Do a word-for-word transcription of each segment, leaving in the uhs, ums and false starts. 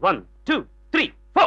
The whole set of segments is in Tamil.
One two three four.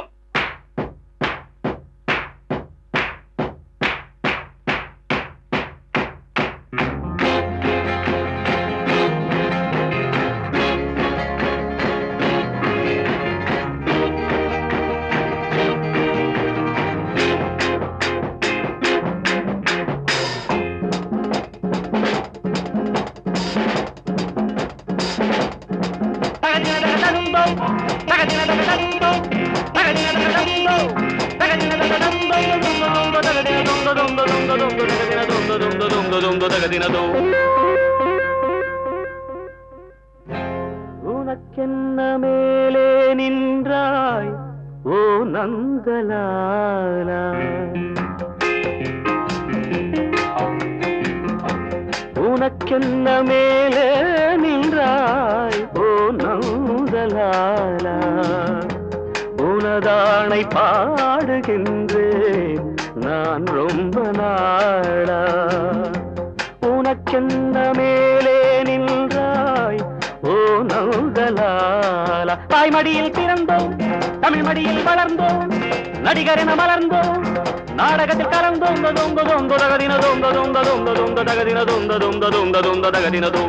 உனக்கென்ன மேலே நின்றாய் ஓ நந்தலாலா, உனக்கென்ன மேலே நின்றாய் ஓ நந்தலாலா, உனதானை பாடுகின்றேன் நான் ரொம்ப நாளா. உனக்கென்ன மேலே நின்றாய் ஓ நந்தலாலா. தாய்மடியில் பிறந்தோம், தமிழ் மடியில் வளர்ந்தோம், நடிகர் என மலர்ந்தோம், நாடகத்தில் கலந்தோம். தொந்த தொந்த தகதின தொந்த தொந்த தொந்த தொந்த தகதின தொந்த தொந்த தொந்த தொந்த தகதின தொம்.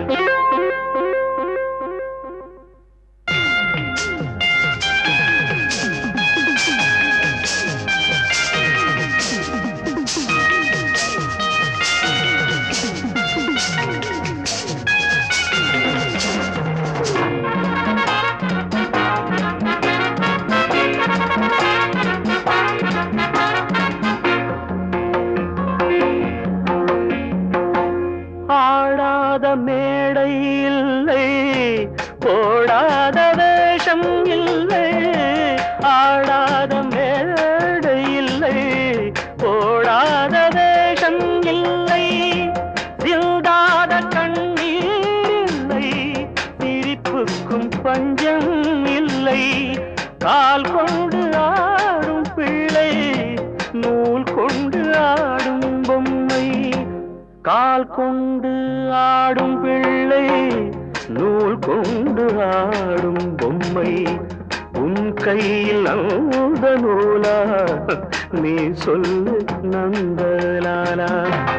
ஆடாத மேடை இல்லை, போடாத வேஷம் இல்லை, ஆடாத மேடை இல்லை, போடாத வேஷம் இல்லை, சிந்தாத கண்ணீர் இல்லை, சிரிப்புக்கும் பஞ்சம் இல்லை, கால் கொண்டு ஆடும் பிள்ளை நூல் கொண்டு ஆடும் பொம்மை, கால் கொண்டு ஆடும் பிள்ளை நூல் கொண்டு ஆடும் பொம்மை, உன் கையில் அந்த நூலா நீ சொல்லு நந்தலாலா.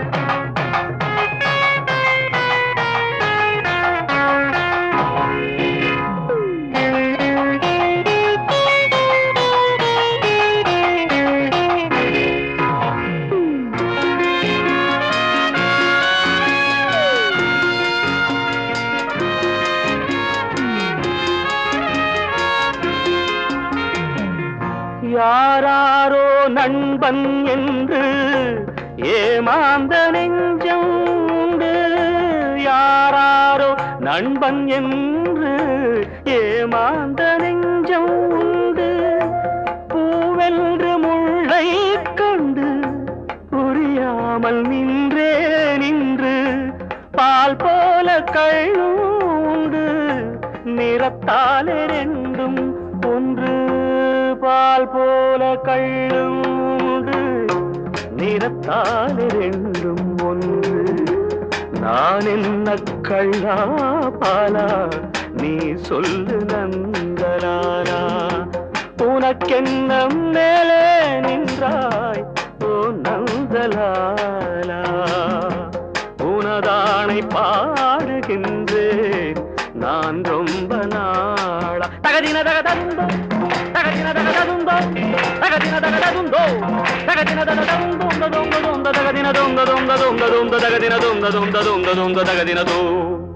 யாராரோ நண்பன் என்று ஏமாந்த நெஞ்சம் உண்டு, யாராரோ நண்பன் என்று ஏமாந்த நெஞ்சம் உண்டு, பூவென்று முள்ளை கண்டு புரியாமல் நின்றே நின்று, பால் போல கழுண்டு நிறத்தாலே ரெண்டும் ஒன்று, பால் போல கள்ளுண்டு நிறத்தால் ரெண்டும் ஒன்று, நான் என்ன கள்ளா பாலா நீ சொல்லு நந்தலாலா. உனக்கென்ன மேலே நின்றாய் ஓ நந்தலாலா, உனதானை பாடுகின்றேன் நான் ரொம்ப நாளா. தகதின தகதந்தோ தகதின தகதந்தோ தகதின தகதந்தோ தகதின தகதந்தோ தகதின தொந்த தொந்த தொந்த தொந்த தொந்த தகதின தொந்த தொந்த தொந்த தொந்த தகதின தொ.